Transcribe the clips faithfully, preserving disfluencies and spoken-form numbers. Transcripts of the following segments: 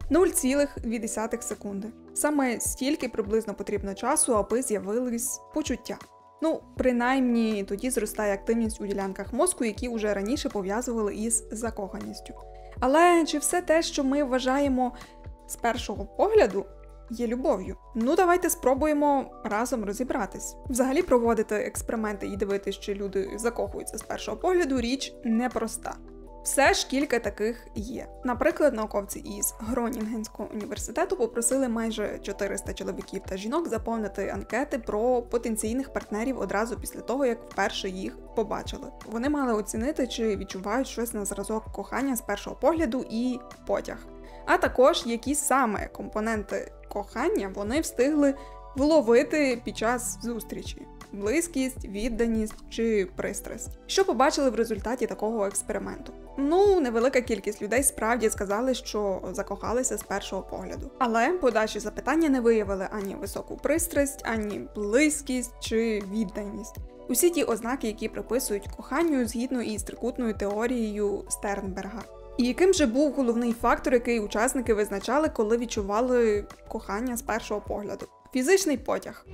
нуль цілих дві десятих секунди. Саме стільки приблизно потрібно часу, аби з'явились почуття. Ну, принаймні, тоді зростає активність у ділянках мозку, які вже раніше пов'язували із закоханістю. Але чи все те, що ми вважаємо з першого погляду, є любов'ю? Ну, давайте спробуємо разом розібратись. Взагалі проводити експерименти і дивитися, чи люди закохуються з першого погляду, річ непроста. Все ж кілька таких є. Наприклад, науковці із Гронінгенського університету попросили майже чотириста чоловіків та жінок заповнити анкети про потенційних партнерів одразу після того, як вперше їх побачили. Вони мали оцінити, чи відчувають щось на зразок кохання з першого погляду і потяг. А також, які саме компоненти кохання вони встигли вловити під час зустрічі. Близькість, відданість чи пристрасть. Що побачили в результаті такого експерименту? Ну, невелика кількість людей справді сказали, що закохалися з першого погляду. Але подальші запитання не виявили ані високу пристрасть, ані близькість чи відданість. Усі ті ознаки, які приписують коханню згідно із трикутною теорією Стернберга. І яким же був головний фактор, який учасники визначали, коли відчували кохання з першого погляду? Фізичний потяг.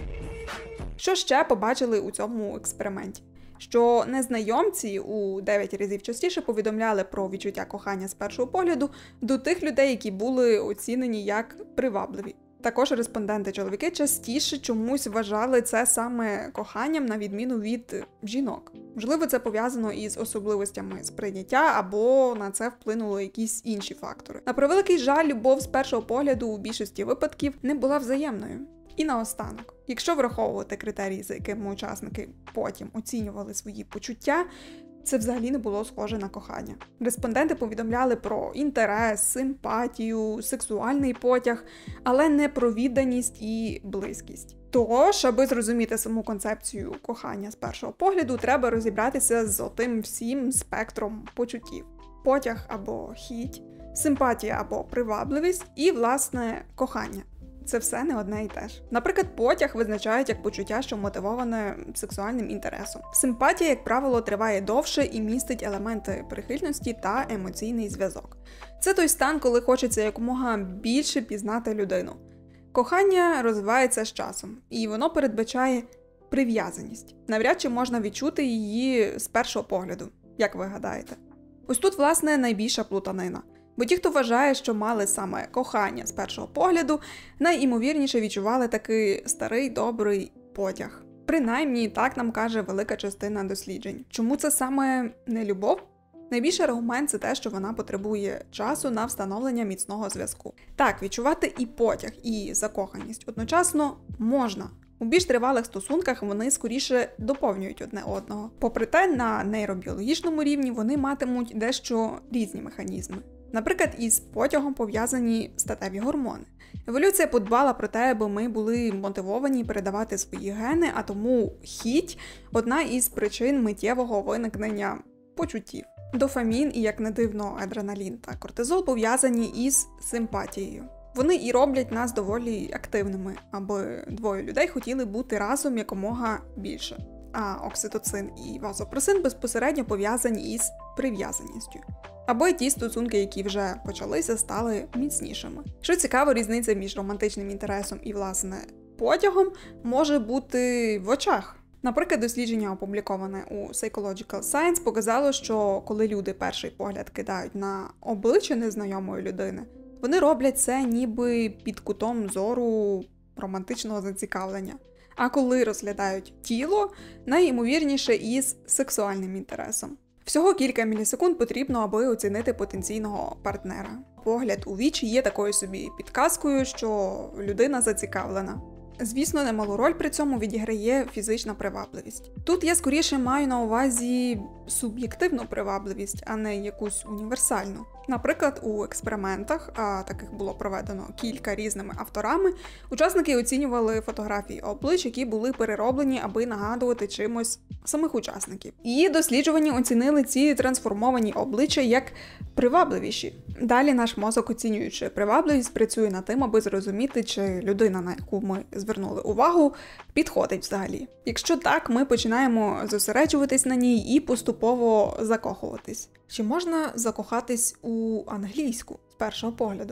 Що ще побачили у цьому експерименті? Що незнайомці у дев'ять разів частіше повідомляли про відчуття кохання з першого погляду до тих людей, які були оцінені як привабливі. Також респонденти-чоловіки частіше чомусь вважали це саме коханням, на відміну від жінок. Можливо, це пов'язано із особливостями сприйняття, або на це вплинули якісь інші фактори. На превеликий жаль, любов з першого погляду у більшості випадків не була взаємною. І наостанок, якщо враховувати критерії, за якими учасники потім оцінювали свої почуття, це взагалі не було схоже на кохання. Респонденти повідомляли про інтерес, симпатію, сексуальний потяг, але не про відданість і близькість. Тож, аби зрозуміти саму концепцію кохання з першого погляду, треба розібратися з отим всім спектром почуттів. Потяг або хіть, симпатія або привабливість і, власне, кохання. Це все не одне і те ж. Наприклад, потяг визначають як почуття, що мотивоване сексуальним інтересом. Симпатія, як правило, триває довше і містить елементи прихильності та емоційний зв'язок. Це той стан, коли хочеться якомога більше пізнати людину. Кохання розвивається з часом, і воно передбачає прив'язаність. Навряд чи можна відчути її з першого погляду, як ви гадаєте. Ось тут, власне, найбільша плутанина. Бо ті, хто вважає, що мали саме кохання з першого погляду, найімовірніше відчували такий старий добрий потяг. Принаймні, так нам каже велика частина досліджень. Чому це саме не любов? Найбільший аргумент – це те, що вона потребує часу на встановлення міцного зв'язку. Так, відчувати і потяг, і закоханість одночасно можна. У більш тривалих стосунках вони скоріше доповнюють одне одного. Попри те, на нейробіологічному рівні вони матимуть дещо різні механізми. Наприклад, із потягом пов'язані статеві гормони. Еволюція подбала про те, аби ми були мотивовані передавати свої гени, а тому хіть – одна із причин миттєвого виникнення почуттів. Дофамін і, як не дивно, адреналін та кортизол пов'язані із симпатією. Вони і роблять нас доволі активними, аби двоє людей хотіли бути разом якомога більше. А окситоцин і вазопросин безпосередньо пов'язані із прив'язаністю. Аби ті стосунки, які вже почалися, стали міцнішими. Що цікаво, різниця між романтичним інтересом і, власне, потягом може бути в очах. Наприклад, дослідження, опубліковане у Psychological Science, показало, що коли люди перший погляд кидають на обличчя незнайомої людини, вони роблять це ніби під кутом зору романтичного зацікавлення. А коли розглядають тіло, найімовірніше із сексуальним інтересом. Всього кілька мілісекунд потрібно, аби оцінити потенційного партнера. Погляд у вічі є такою собі підказкою, що людина зацікавлена. Звісно, немалу роль при цьому відіграє фізична привабливість. Тут я скоріше маю на увазі суб'єктивну привабливість, а не якусь універсальну. Наприклад, у експериментах, а таких було проведено кілька різними авторами, учасники оцінювали фотографії облич, які були перероблені, аби нагадувати чимось самих учасників. І досліджувані оцінили ці трансформовані обличчя як привабливіші. Далі наш мозок, оцінюючи привабливість, працює над тим, аби зрозуміти, чи людина, на яку ми звернули увагу, підходить взагалі. Якщо так, ми починаємо зосереджуватись на ній і поступово закохуватись. Чи можна закохатись у англійську з першого погляду?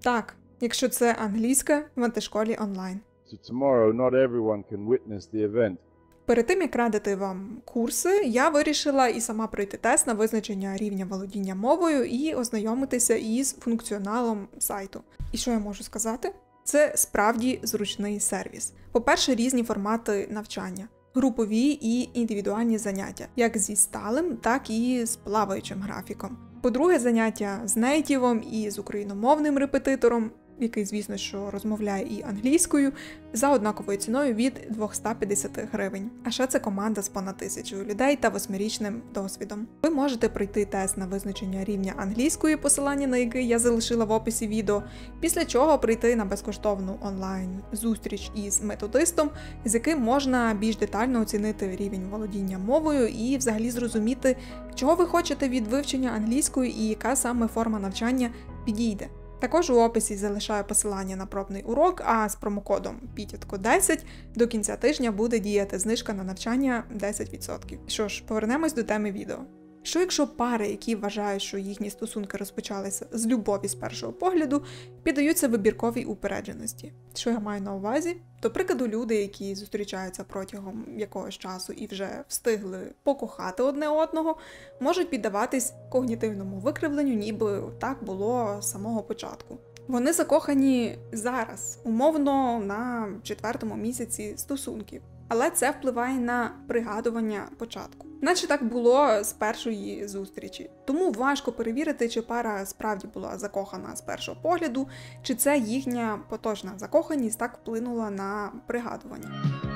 Так, якщо це англійська в антишколі онлайн. So tomorrow not everyone can witness the event. Перед тим, як радити вам курси, я вирішила і сама пройти тест на визначення рівня володіння мовою і ознайомитися із функціоналом сайту. І що я можу сказати? Це справді зручний сервіс. По-перше, різні формати навчання. Групові і індивідуальні заняття, як зі сталим, так і з плаваючим графіком. По-друге, заняття з нейтівом і з україномовним репетитором, який, звісно, що розмовляє і англійською, за однаковою ціною від двісті п'ятдесят гривень. А ще це команда з понад тисячою людей та восьмирічним досвідом. Ви можете пройти тест на визначення рівня англійської, посилання на який я залишила в описі відео, після чого прийти на безкоштовну онлайн-зустріч із методистом, з яким можна більш детально оцінити рівень володіння мовою і взагалі зрозуміти, чого ви хочете від вивчення англійської і яка саме форма навчання підійде. Також у описі залишаю посилання на пробний урок, а з промокодом пітятко десять до кінця тижня буде діяти знижка на навчання десять відсотків. Що ж, повернемось до теми відео. Що якщо пари, які вважають, що їхні стосунки розпочалися з любові з першого погляду, піддаються вибірковій упередженості? Що я маю на увазі? До прикладу, люди, які зустрічаються протягом якогось часу і вже встигли покохати одне одного, можуть піддаватись когнітивному викривленню, ніби так було з самого початку. Вони закохані зараз, умовно на четвертому місяці стосунків. Але це впливає на пригадування початку. Наче так було з першої зустрічі. Тому важко перевірити, чи пара справді була закохана з першого погляду, чи це їхня поточна закоханість так вплинула на пригадування.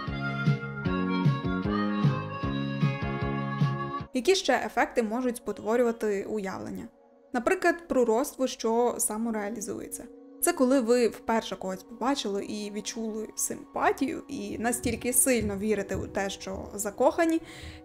Які ще ефекти можуть спотворювати уявлення? Наприклад, пророцтво, що самореалізується. Це коли ви вперше когось побачили і відчули симпатію, і настільки сильно вірите у те, що закохані,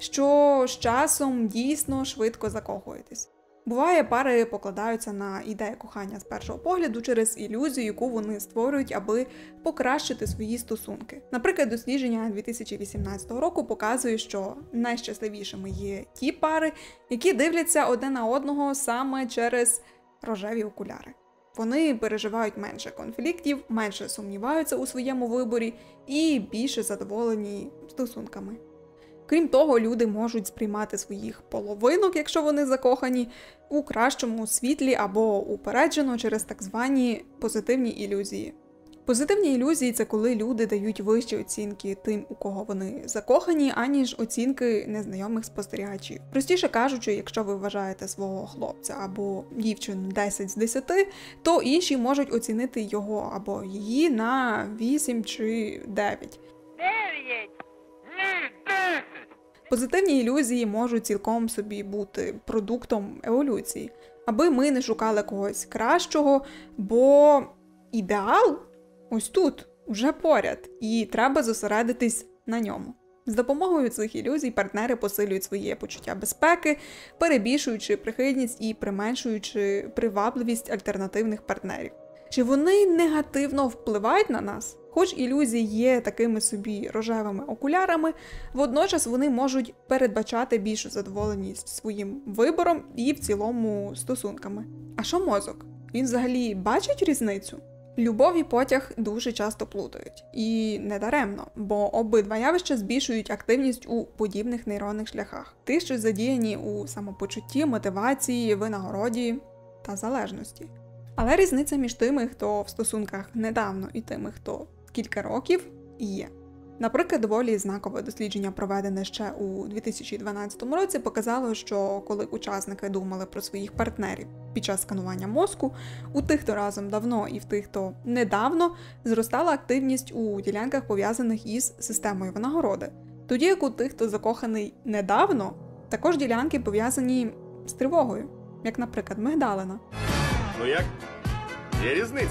що з часом дійсно швидко закохуєтесь. Буває, пари покладаються на ідею кохання з першого погляду через ілюзію, яку вони створюють, аби покращити свої стосунки. Наприклад, дослідження дві тисячі вісімнадцятого року показує, що найщасливішими є ті пари, які дивляться одне на одного саме через рожеві окуляри. Вони переживають менше конфліктів, менше сумніваються у своєму виборі і більше задоволені стосунками. Крім того, люди можуть сприймати своїх половинок, якщо вони закохані, у кращому світлі або упереджено через так звані позитивні ілюзії. Позитивні ілюзії – це коли люди дають вищі оцінки тим, у кого вони закохані, аніж оцінки незнайомих спостерігачів. Простіше кажучи, якщо ви вважаєте свого хлопця або дівчину десять з десяти, то інші можуть оцінити його або її на вісім чи дев'ять. Дев'ять! Ні, десять! Позитивні ілюзії можуть цілком собі бути продуктом еволюції, аби ми не шукали когось кращого, бо ідеал ось тут, уже поряд, і треба зосередитись на ньому. З допомогою цих ілюзій партнери посилюють своє почуття безпеки, перебільшуючи прихильність і применшуючи привабливість альтернативних партнерів. Чи вони негативно впливають на нас? Хоч ілюзії є такими собі рожевими окулярами, водночас вони можуть передбачати більшу задоволеність своїм вибором і в цілому стосунками. А що мозок? Він взагалі бачить різницю? Любов і потяг дуже часто плутають. І не даремно, бо обидва явища збільшують активність у подібних нейронних шляхах. Ті, що задіяні у самопочутті, мотивації, винагороді та залежності. Але різниця між тими, хто в стосунках недавно, і тими, хто кілька років, є. Наприклад, доволі знакове дослідження, проведене ще у дві тисячі дванадцятому році, показало, що коли учасники думали про своїх партнерів під час сканування мозку, у тих, хто разом давно і в тих, хто недавно, зростала активність у ділянках, пов'язаних із системою винагороди. Тоді як у тих, хто закоханий недавно, також ділянки пов'язані з тривогою, як, наприклад, мигдалина. Ну як? Є різниця?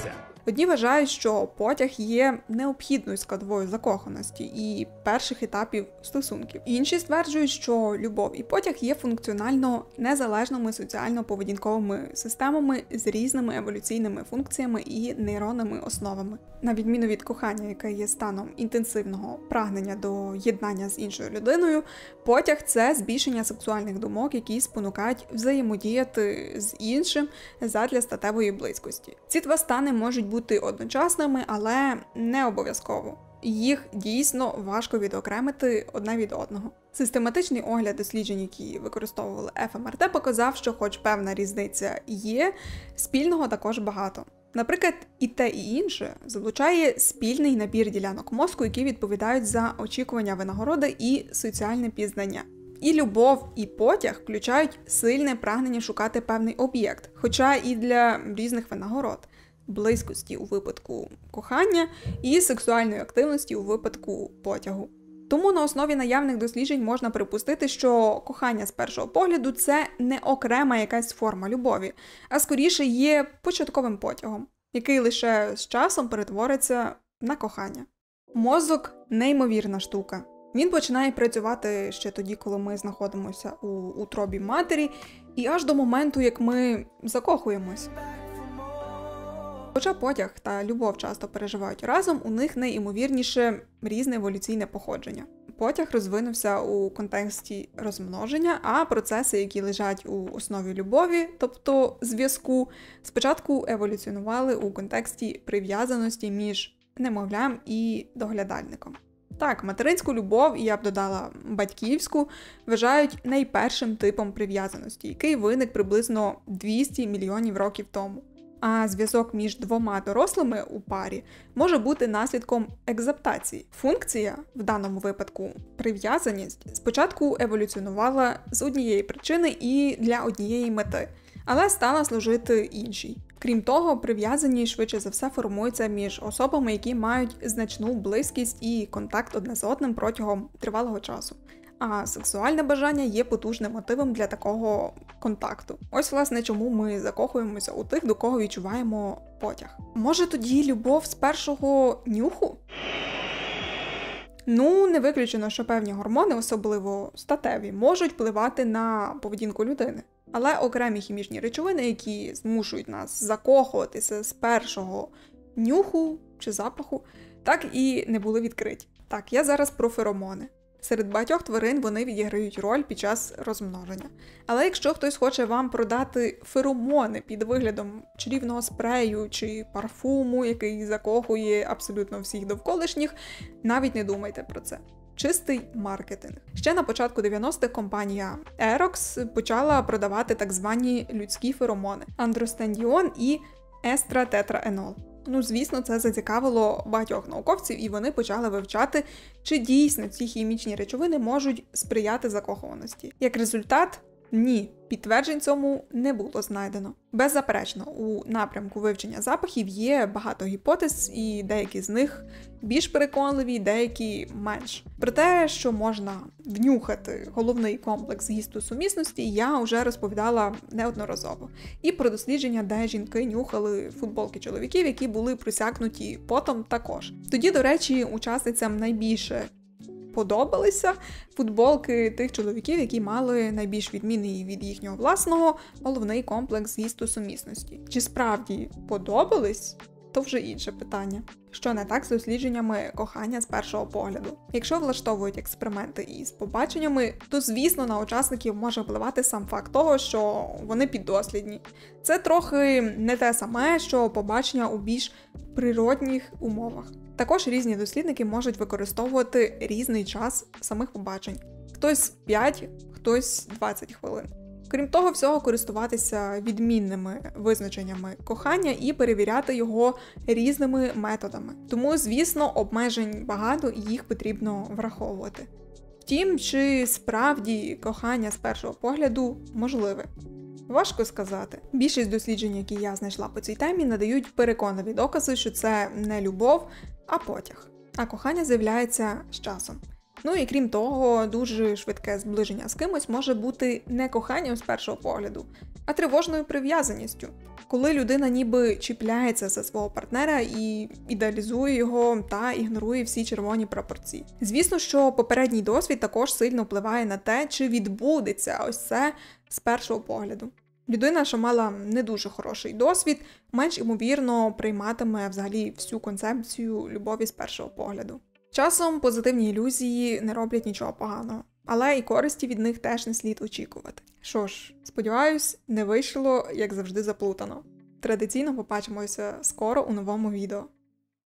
Одні вважають, що потяг є необхідною складовою закоханості і перших етапів стосунків. Інші стверджують, що любов і потяг є функціонально незалежними соціально-поведінковими системами з різними еволюційними функціями і нейронними основами. На відміну від кохання, яке є станом інтенсивного прагнення до єднання з іншою людиною, потяг – це збільшення сексуальних думок, які спонукають взаємодіяти з іншим задля статевої близькості. Ці два стани можуть бути одночасними, але не обов'язково. Їх дійсно важко відокремити одне від одного. Систематичний огляд досліджень, які використовували еф ем ар те, показав, що хоч певна різниця є, спільного також багато. Наприклад, і те, і інше залучає спільний набір ділянок мозку, які відповідають за очікування винагороди і соціальне пізнання. І любов, і потяг включають сильне прагнення шукати певний об'єкт, хоча і для різних винагород. Близькості у випадку кохання і сексуальної активності у випадку потягу. Тому на основі наявних досліджень можна припустити, що кохання з першого погляду – це не окрема якась форма любові, а скоріше є початковим потягом, який лише з часом перетвориться на кохання. Мозок – неймовірна штука. Він починає працювати ще тоді, коли ми знаходимося у утробі матері, і аж до моменту, як ми закохуємось. Хоча потяг та любов часто переживають разом, у них найімовірніше різне еволюційне походження. Потяг розвинувся у контексті розмноження, а процеси, які лежать у основі любові, тобто зв'язку, спочатку еволюціонували у контексті прив'язаності між немовлям і доглядальником. Так, материнську любов, і я б додала батьківську, вважають найпершим типом прив'язаності, який виник приблизно двісті мільйонів років тому. А зв'язок між двома дорослими у парі може бути наслідком екзаптації. Функція, в даному випадку прив'язаність, спочатку еволюціонувала з однієї причини і для однієї мети, але стала служити іншій. Крім того, прив'язаність швидше за все формується між особами, які мають значну близькість і контакт одне з одним протягом тривалого часу. А сексуальне бажання є потужним мотивом для такого контакту. Ось, власне, чому ми закохуємося у тих, до кого відчуваємо потяг. Може тоді любов з першого нюху? Ну, не виключено, що певні гормони, особливо статеві, можуть впливати на поведінку людини. Але окремі хімічні речовини, які змушують нас закохуватися з першого нюху чи запаху, так і не були відкриті. Так, я зараз про феромони. Серед багатьох тварин вони відіграють роль під час розмноження. Але якщо хтось хоче вам продати феромони під виглядом чарівного спрею чи парфуму, який закохує абсолютно всіх довколишніх, навіть не думайте про це. Чистий маркетинг. Ще на початку дев'яностих компанія Aerox почала продавати так звані людські феромони – андростендіон і естратетраенол. Ну, звісно, це зацікавило багатьох науковців, і вони почали вивчати, чи дійсно ці хімічні речовини можуть сприяти закохуваності. Як результат, ні, підтверджень цьому не було знайдено. Беззаперечно, у напрямку вивчення запахів є багато гіпотез, і деякі з них більш переконливі, деякі менш. Про те, що можна внюхати головний комплекс гістосумісності, я вже розповідала неодноразово. І про дослідження, де жінки нюхали футболки чоловіків, які були просякнуті потом також. Тоді, до речі, учасницям найбільше подобалися футболки тих чоловіків, які мали найбільш відмінний від їхнього власного головний комплекс гістосумісності. Чи справді подобались? То вже інше питання. Що не так з дослідженнями кохання з першого погляду? Якщо влаштовують експерименти із побаченнями, то, звісно, на учасників може впливати сам факт того, що вони піддослідні. Це трохи не те саме, що побачення у більш природних умовах. Також різні дослідники можуть використовувати різний час самих побачень. Хтось п'ять, хтось двадцять хвилин. Крім того всього, користуватися відмінними визначеннями кохання і перевіряти його різними методами. Тому, звісно, обмежень багато і їх потрібно враховувати. Втім, чи справді кохання з першого погляду можливе? Важко сказати. Більшість досліджень, які я знайшла по цій темі, надають переконливі докази, що це не любов, а потяг. А кохання з'являється з часом. Ну і крім того, дуже швидке зближення з кимось може бути не коханням з першого погляду, а тривожною прив'язаністю. Коли людина ніби чіпляється за свого партнера і ідеалізує його та ігнорує всі червоні прапорці. Звісно, що попередній досвід також сильно впливає на те, чи відбудеться ось це з першого погляду. Людина, що мала не дуже хороший досвід, менш ймовірно прийматиме взагалі всю концепцію любові з першого погляду. Часом позитивні ілюзії не роблять нічого поганого, але і користі від них теж не слід очікувати. Що ж, сподіваюсь, не вийшло, як завжди, заплутано. Традиційно побачимося скоро у новому відео.